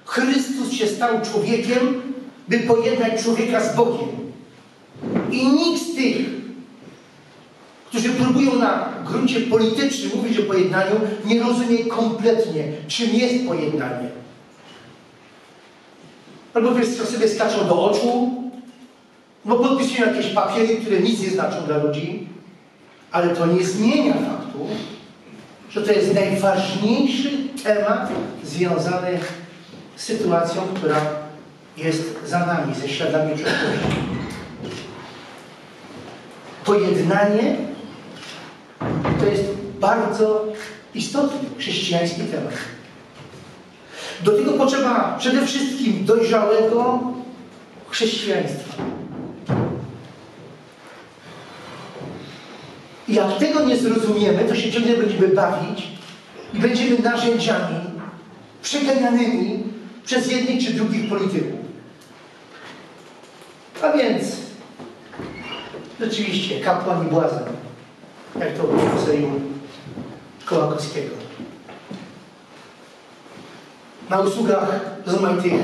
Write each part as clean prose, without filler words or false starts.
Chrystus się stał człowiekiem, by pojednać człowieka z Bogiem. I nikt z tych, którzy próbują na gruncie politycznym mówić o pojednaniu, nie rozumie kompletnie, czym jest pojednanie. Albo wiesz, co sobie skaczą do oczu, bo podpisują jakieś papiery, które nic nie znaczą dla ludzi, ale to nie zmienia faktu, że to jest najważniejszy temat związany z sytuacją, która jest za nami, ze śladami przeszłości. Pojednanie to jest bardzo istotny chrześcijański temat. Do tego potrzeba przede wszystkim dojrzałego chrześcijaństwa. I jak tego nie zrozumiemy, to się ciągle będziemy bawić i będziemy narzędziami przeganianymi przez jednych czy drugich polityków. A więc rzeczywiście kapłan i błazen, jak to było w serium Kołakowskiego. Na usługach rozmaitych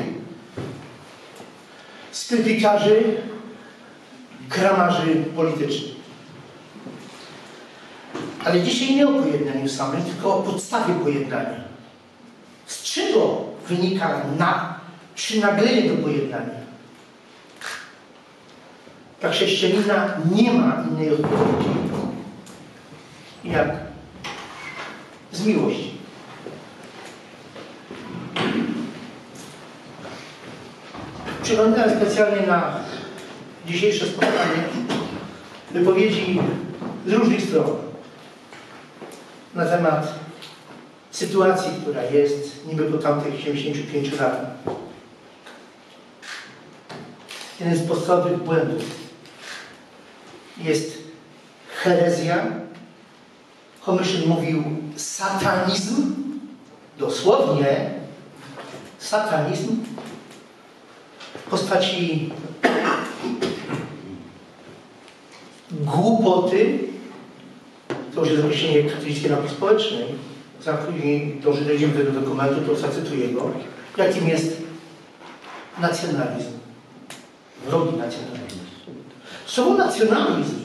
sklepikarzy, kramarzy politycznych. Ale dzisiaj nie o pojednaniu samym, tylko o podstawie pojednania. Z czego wynika przynaglenie do pojednania? Dla chrześcijanina nie ma innej odpowiedzi jak z miłości. Przyglądałem specjalnie na dzisiejsze spotkanie wypowiedzi z różnych stron na temat sytuacji, która jest niby po tamtych 75 latach. Jeden z podstawowych błędów jest herezja. Homyśl mówił satanizm, dosłownie satanizm w postaci głupoty. To już jest określenie katolickiej nauki społecznej. Za później dojdziemy do tego dokumentu, to zacytuję go. Jakim jest nacjonalizm? Wrogi nacjonalizm. Słowo nacjonalizm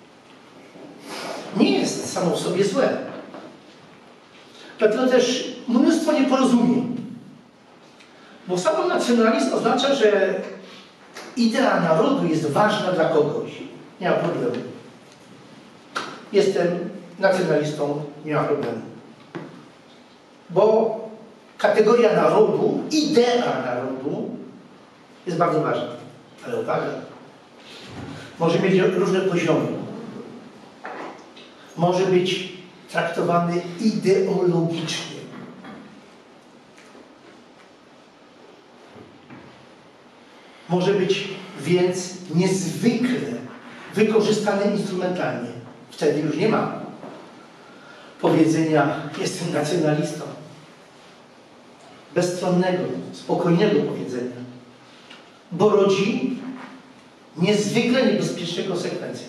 nie jest samo w sobie złe. Dlatego też mnóstwo nieporozumień. Bo samo nacjonalizm oznacza, że idea narodu jest ważna dla kogoś. Nie ma problemu. Jestem nacjonalistą, nie ma problemu. Bo kategoria narodu, idea narodu jest bardzo ważna. Ale uwaga, może mieć różne poziomy. Może być traktowany ideologicznie. Może być więc niezwykle wykorzystany instrumentalnie. Wtedy już nie ma powiedzenia jestem nacjonalistą. Bezstronnego, spokojnego powiedzenia. Bo rodzi niezwykle niebezpieczne konsekwencje.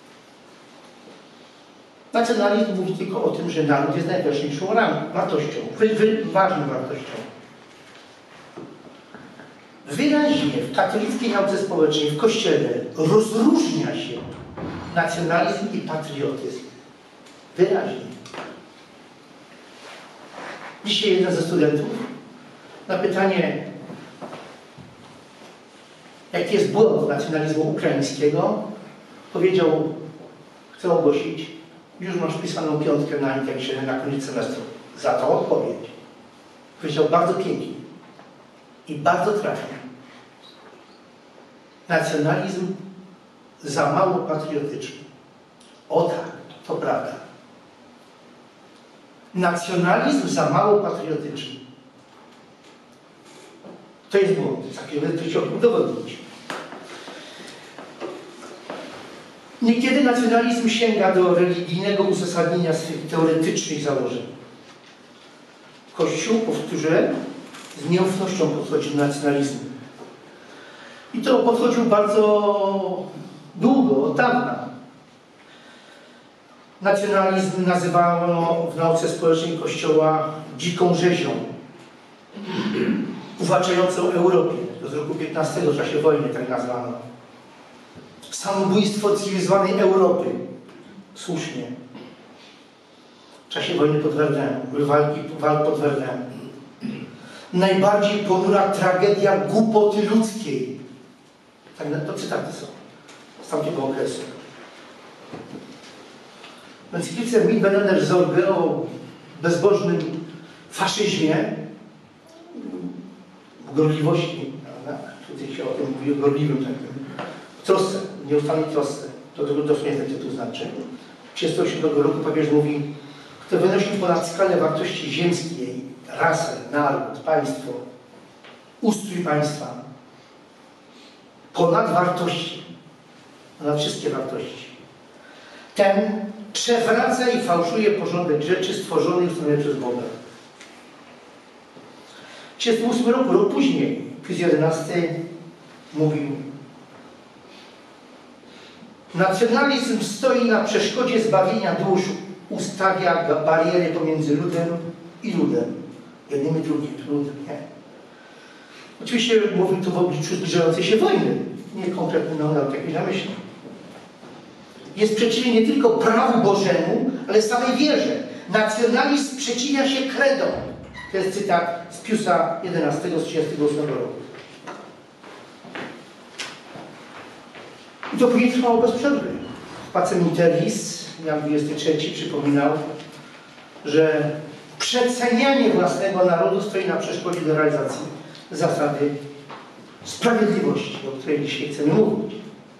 Nacjonalizm mówi tylko o tym, że naród jest najważniejszą wartością, ważną wartością. Wyraźnie w katolickiej nauce społecznej, w Kościele rozróżnia się nacjonalizm i patriotyzm. Wyraźnie. Dzisiaj jeden ze studentów na pytanie, jaki jest błąd nacjonalizmu ukraińskiego, powiedział, chcę ogłosić, już masz wpisaną 5 na indeksie na koniec semestru. Za tą odpowiedź. Powiedział bardzo pięknie i bardzo trafnie. Nacjonalizm za mało patriotyczny. O tak, to prawda. Nacjonalizm za mało patriotyczny. To jest błąd. To chciał udowodnić. Niekiedy nacjonalizm sięga do religijnego uzasadnienia swych teoretycznych założeń. Kościół, powtórzę, z nieufnością podchodził do nacjonalizmu. I to podchodził bardzo długo, od dawna. Nacjonalizm nazywano w nauce społecznej Kościoła dziką rzezią. uwłaczającą Europie. To z roku 15 w czasie wojny tak nazwano. Samobójstwo cywilizowanej Europy. Słusznie. W czasie wojny pod Verdun, walk pod Verdun. Najbardziej ponura tragedia głupoty ludzkiej. Tak, to cytaty są z tamtego okresu. W encyklice Mitbenener Sorge o bezbożnym faszyzmie, gorliwości, tutaj się o tym mówi, o gorliwym takim, trosce, nieustannej trosce, to dosłownie ten tytuł znaczy. 1937 roku papież mówi, kto wynosi ponad skalę wartości ziemskiej, rasę, naród, państwo, ustrój państwa, ponad wartości, ponad wszystkie wartości, ten przewraca i fałszuje porządek rzeczy stworzonych w sumie przez Boga. W 1938 roku, rok później, Pius XI mówił: nacjonalizm stoi na przeszkodzie zbawienia dusz, ustawia bariery pomiędzy ludem i ludem. Jednym i drugim, ludem, nie? Oczywiście mówił to w obliczu zbliżającej się wojny. Nie konkretnie miał takiej na myśli. Jest przeciwny nie tylko prawu Bożemu, ale samej wierze. Nacjonalizm sprzeciwia się credo. To jest cytat z Piusa XI z 1938 roku. I to później trwało bez przerwy. Pacem Interlis, Jan XXIII, przypominał, że przecenianie własnego narodu stoi na przeszkodzie do realizacji zasady sprawiedliwości, o której dzisiaj chcemy mówić.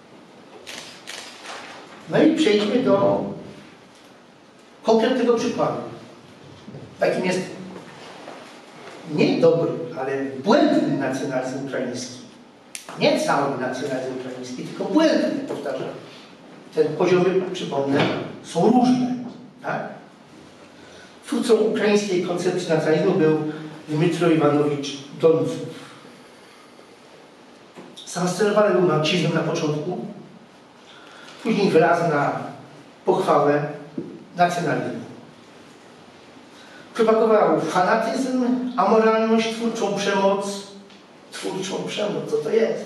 No i przejdźmy do konkretnego przykładu. Takim jest nie dobry, ale błędny nacjonalizm ukraiński. Nie cały nacjonalizm ukraiński, tylko błędny, powtarzam. Te poziomy, przypomnę, są różne. Tak? Twórcą ukraińskiej koncepcji nacjonalizmu był Dmytro Iwanowicz Doncow. Zainscenowany był marksizmem na początku, później wylazł na pochwałę nacjonalizmu. Propagował fanatyzm, amoralność, twórczą przemoc. Twórczą przemoc, co to jest?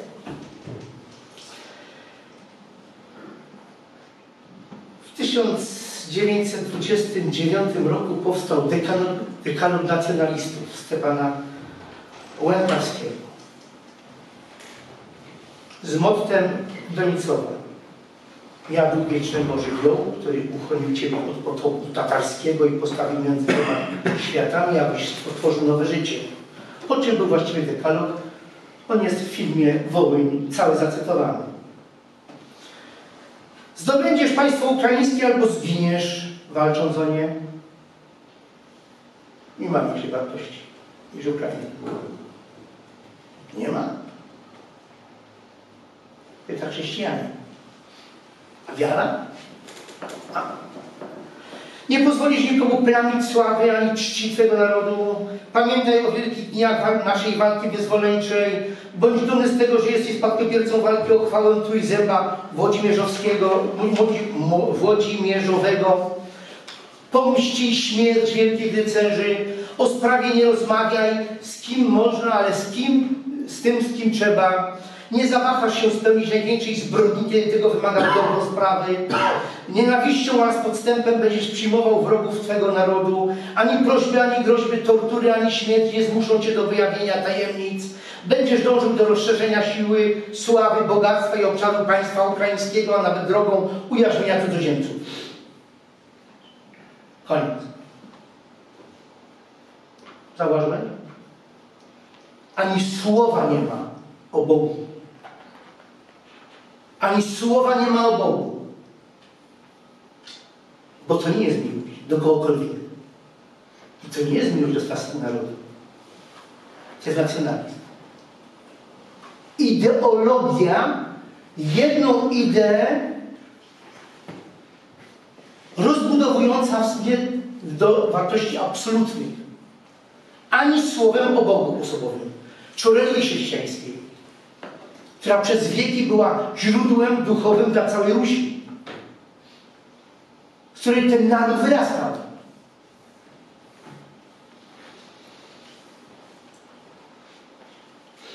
W 1929 roku powstał dekalog nacjonalistów Stepana Łętowskiego z mottem Doniczowa: ja Bóg wiecznego żywiołu, który uchronił Ciebie od potopu tatarskiego i postawił między dwoma światami, abyś stworzył nowe życie. Po czym był właściwie dekalog? On jest w filmie Wołyń, cały zacytowany. Zdobędziesz państwo ukraińskie albo zginiesz, walcząc o nie. Nie ma większej wartości niż Ukraina. Nie ma. Pyta chrześcijanie. A wiara? A. Nie pozwolisz nikomu plamić sławy ani czci Twego narodu. Pamiętaj o wielkich dniach naszej walki wyzwoleńczej. Bądź dumny z tego, że jesteś spadkobiercą walki o chwałę Trójzęba Włodzimierzowego. Pomścij śmierć wielkich rycerzy. O sprawie nie rozmawiaj, z kim można, ale z tym, z kim trzeba. Nie zawahasz się spełnić największej zbrodni, kiedy tego wymaga dobro sprawy. Nienawiścią oraz podstępem będziesz przyjmował wrogów Twego narodu. Ani prośby, ani groźby, tortury, ani śmierć nie zmuszą Cię do wyjawienia tajemnic. Będziesz dążył do rozszerzenia siły, sławy, bogactwa i obszaru państwa ukraińskiego, a nawet drogą ujarzmienia cudzoziemców. Koniec. Zauważyłeś? Ani słowa nie ma o Bogu. Ani słowa nie ma o Bogu. Bo to nie jest miłość do kogokolwiek. I to nie jest miłość do własnego narodu. To jest nacjonalizm. Ideologia, jedną ideę rozbudowująca w sobie do wartości absolutnych. Ani słowem o Bogu osobowym, czy o religii chrześcijańskiej, która przez wieki była źródłem duchowym dla całej Rusi, z której ten naród wyrastał.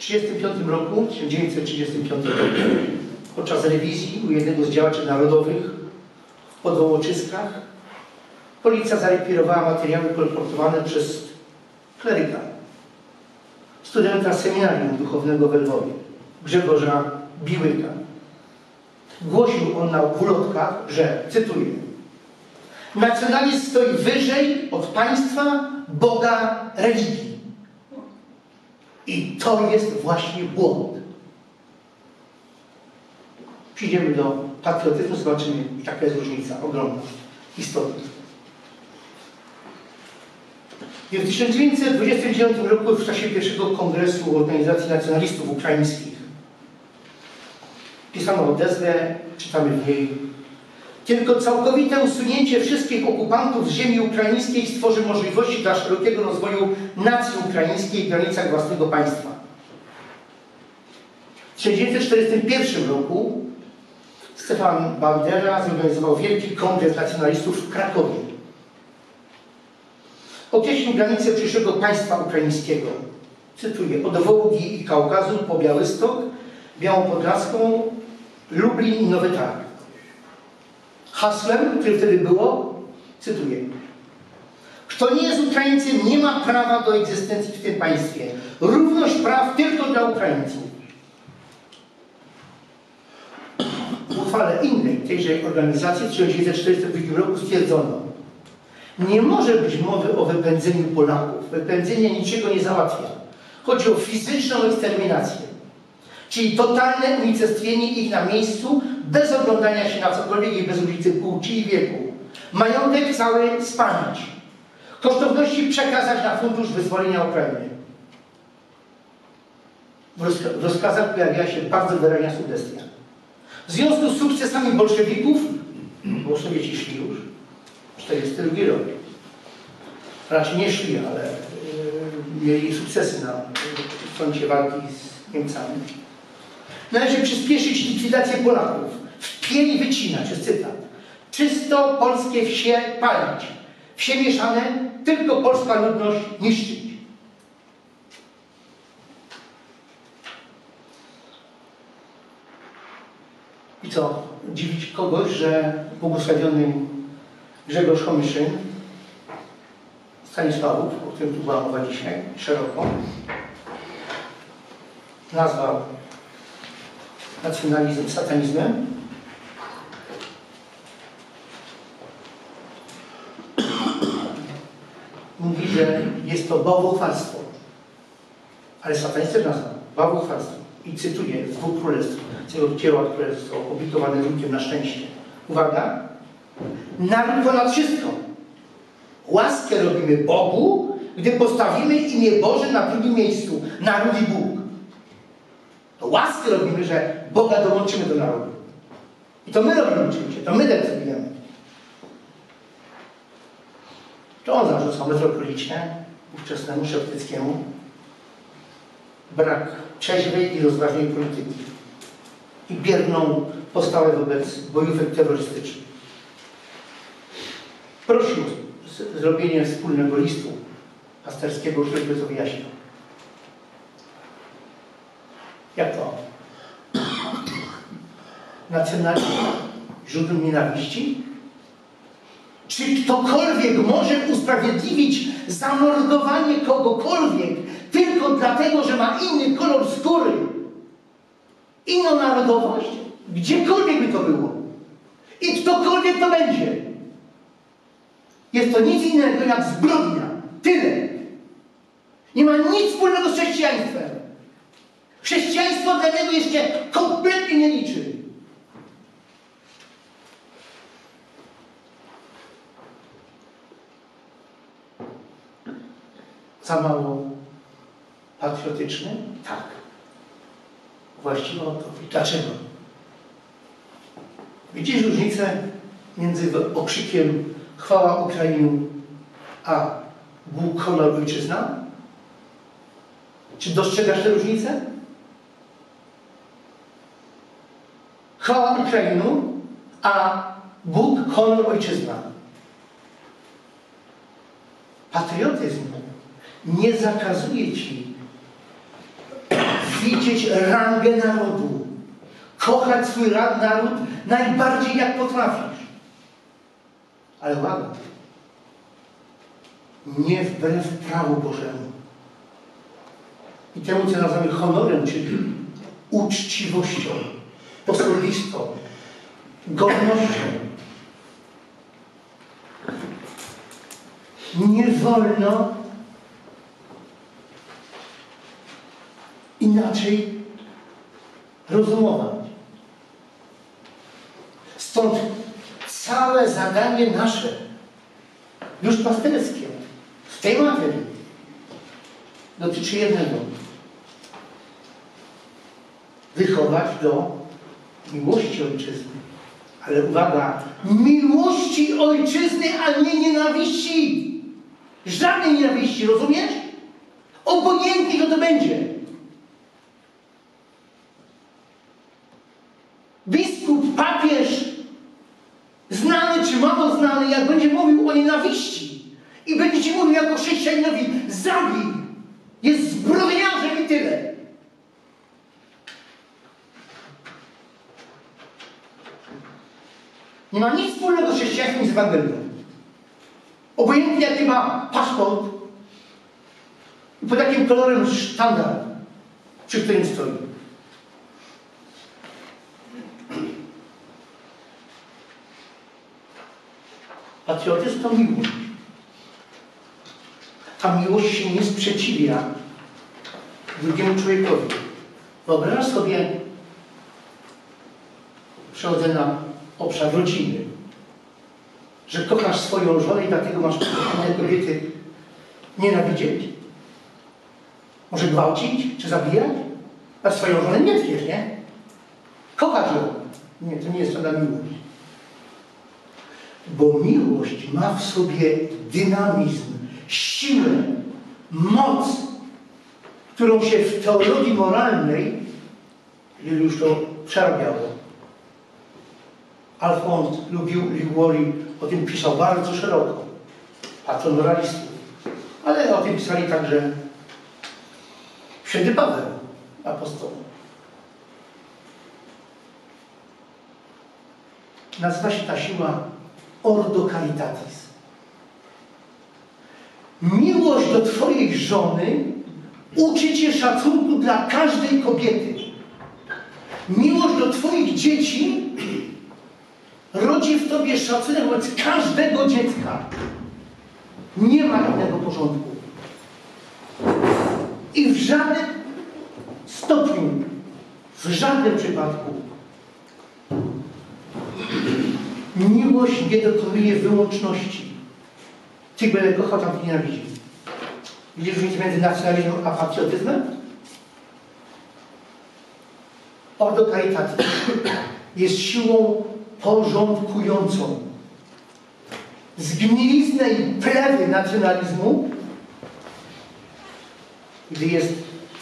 1935 roku, 1935 roku, podczas rewizji u jednego z działaczy narodowych w Podwołoczyskach, policja zarekwirowała materiały kolportowane przez kleryka, studenta seminarium duchownego w Lwowie, Grzegorza Biłyka. Głosił on na ulotkach, że, cytuję: nacjonalizm stoi wyżej od państwa, Boga, religii. I to jest właśnie błąd. Przyjdziemy do patriotyzmu, zobaczymy, jaka jest różnica ogromna, istotna. I w 1929 roku, w czasie pierwszego kongresu Organizacji Nacjonalistów Ukraińskich, pisano odezwę, czytamy w niej: tylko całkowite usunięcie wszystkich okupantów z ziemi ukraińskiej stworzy możliwości dla szerokiego rozwoju nacji ukraińskiej w granicach własnego państwa. W 1941 roku Stefan Bandera zorganizował wielki kongres nacjonalistów w Krakowie. Określił granicę przyszłego państwa ukraińskiego. Cytuję: od Wołgi i Kaukazu po Białystok, Białą-Podlaską, Lublin i Nowy Targ. Hasłem, które wtedy było, cytuję: kto nie jest Ukraińcem, nie ma prawa do egzystencji w tym państwie. Równość praw tylko dla Ukraińców. W uchwale innej tejże organizacji w 1942 roku stwierdzono: nie może być mowy o wypędzeniu Polaków. Wypędzenie niczego nie załatwia. Chodzi o fizyczną eksterminację, czyli totalne unicestwienie ich na miejscu, bez oglądania się na cokolwiek i bez różnicy płci i wieku. Majątek cały spalić. Kosztowności przekazać na Fundusz Wyzwolenia Ukrainy. W rozkazach pojawiła się bardzo wyraźna sugestia. W związku z sukcesami bolszewików, bo Sowieci szli już, 1942 rok, raczej nie szli, ale mieli sukcesy na froncie walki z Niemcami. Należy przyspieszyć likwidację Polaków, wpieli wycinać, jest cytat. Czysto polskie wsie palić, wsie mieszane, tylko polska ludność niszczyć. I co? Dziwić kogoś, że błogosławiony Grzegorz Homyszyn, Stanisławów, o którym tu była mowa dzisiaj, szeroko, nazwał nacjonalizm satanizmem. Mówi, że jest to bałwochwalstwo. Ale satanizm też nazwał bałwochwalstwo. I cytuję z Dwóch Królestw, tego dzieła, które zostało opublikowane drukiem na szczęście. Uwaga. Naród ponad wszystko. Łaskę robimy Bogu, gdy postawimy imię Boże na drugim miejscu. Naród i Bóg. To łaskę robimy, że Boga dołączymy do narodu. I to my robimy oczywiście, to my decydujemy. To on zarzucał metropolicie, ówczesnemu Szeptyckiemu, brak trzeźwej i rozważnej polityki i bierną postawę wobec bojówek terrorystycznych. Prosił o zrobienie wspólnego listu pasterskiego, który by to wyjaśniał. Jak to? Nacjonalizm źródłem nienawiści? Czy ktokolwiek może usprawiedliwić zamordowanie kogokolwiek tylko dlatego, że ma inny kolor skóry, inną narodowość? Gdziekolwiek by to było. I ktokolwiek to będzie. Jest to nic innego jak zbrodnia. Tyle. Nie ma nic wspólnego z chrześcijaństwem. Chrześcijaństwo dla niego jeszcze kompletnie nie liczy. Za mało patriotyczny? Tak. Właściwie o to. Dlaczego? Widzisz różnicę między okrzykiem chwała Ukrainie a Bóg, honor, ojczyzna? Czy dostrzegasz tę różnicę? Chwała Ukrainie, a Bóg, honor, ojczyzna. Patriotyzm nie zakazuje ci widzieć rangę narodu. Kochać swój naród najbardziej jak potrafisz. Ale uwaga, nie wbrew prawu Bożemu. I temu, co nazywamy honorem, czyli uczciwością, osobistą, godnością. Nie wolno inaczej rozumować. Stąd całe zadanie nasze, duszpasterskie, w tej materii dotyczy jednego. Wychować do miłości ojczyzny. Ale uwaga, miłości ojczyzny, a nie nienawiści. Żadnej nienawiści, rozumiesz? Obojętnie, kto to będzie. Biskup, papież, znany czy mało znany, jak będzie mówił o nienawiści i będzie ci mówił jako chrześcijaninowi, zabij, jest zbrodniarzem i tyle. Nie ma nic wspólnego z chrześcijaństwem i z Ewangelią. Obojętnie jaki ma paszport i pod jakim kolorem sztandar, przy którym stoi. Patriotyzm to miłość. A miłość się nie sprzeciwia drugiemu człowiekowi. Wyobraź sobie, przechodzę na obszar rodziny, że kochasz swoją żonę i dlatego masz inne kobiety nienawidzieć? Może gwałcić czy zabijać? A swoją żonę nie tniesz, nie? Kochasz ją. Nie, to nie jest żadna miłość. Bo miłość ma w sobie dynamizm, siłę, moc, którą się w teologii moralnej, wielu już to przerabiało. Alfons Liguori o tym pisał bardzo szeroko, patron moralistów. Ale o tym pisali także święty Paweł, apostoł. Nazywa się ta siła Ordo Caritatis. Miłość do twojej żony uczy cię szacunku dla każdej kobiety. Miłość do twoich dzieci rodzi w tobie szacunek wobec każdego dziecka. Nie ma innego porządku. I w żadnym stopniu, w żadnym przypadku miłość nie dokonuje wyłączności. Ty będę kochał, tam ty nienawidzi. Widzisz różnicę między nacjonalizmem a patriotyzmem? Ordo Caritatis jest siłą porządkującą. Zgniliznę i plewy nacjonalizmu, gdy jest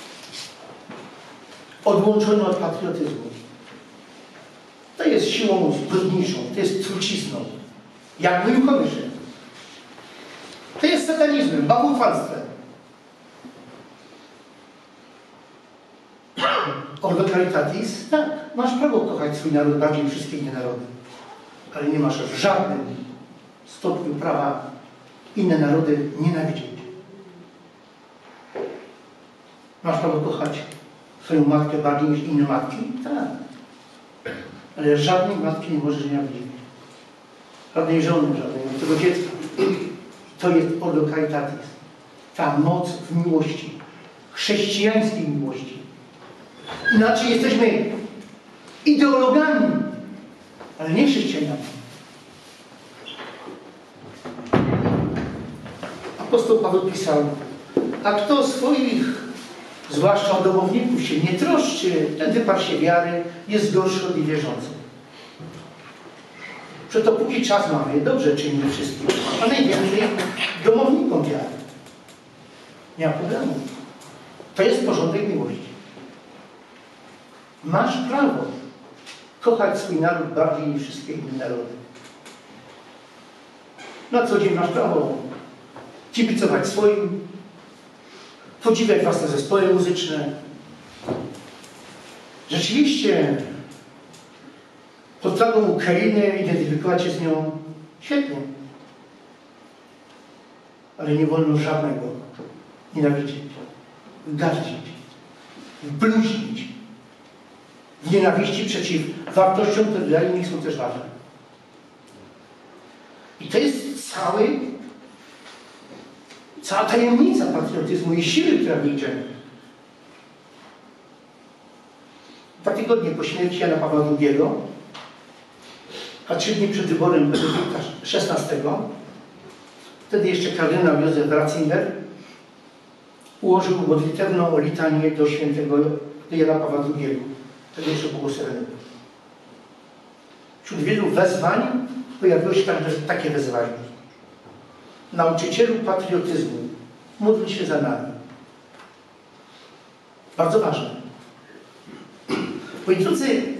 odłączony od patriotyzmu. To jest siłą zbrodniczą, to jest trucizną. Jak mówił Kołyszyn. To jest satanizmem, bałwochwalstwem. Ordo Caritatis, tak, masz prawo kochać swój naród bardziej niż wszystkie inne narody. Ale nie masz w żadnym stopniu prawa inne narody nienawidzieć. Masz prawo kochać swoją matkę bardziej niż inne matki? Tak. Ale żadnej matki nie możesz nienawidzieć. Żadnej żony, żadnego dziecka. To jest Ordo Caritatis. Ta moc w miłości. Chrześcijańskiej miłości. Inaczej jesteśmy ideologami, ale nie chrześcijanami. Apostoł Paweł pisał, a kto swoich, zwłaszcza domowników, się nie troszczy, ten wyparł się wiary, jest gorszy od niewierzących. Przeto póki czas mamy, dobrze czynimy wszystkim, a najwięcej domownikom wiary. Nie ma problemu. To jest porządek miłości. Masz prawo kochać swój naród bardziej niż wszystkie inne narody. Na co dzień masz prawo kibicować swoim, podziwiać własne zespoły muzyczne, Rzeczywiście pod flagą Ukrainy identyfikować się z nią świetnie. Ale nie wolno żadnego nienawidzić, gardzić, bluźnić w nienawiści przeciw wartościom, które dla innych są też ważne. I to jest cała tajemnica patriotyzmu i siły, która w niej drzemie. 2 tygodnie po śmierci Jana Pawła II, a 3 dni przed wyborem Benedykta XVI, wtedy jeszcze kardynał Józef Ratzinger ułożył modlitewną litanię do świętego Jana Pawła II, wtedy jeszcze błogosławionego. Wśród wielu wezwań pojawiło się także takie wezwanie. Nauczycielu patriotyzmu, módl się za nami. Bardzo ważne. Moi drodzy,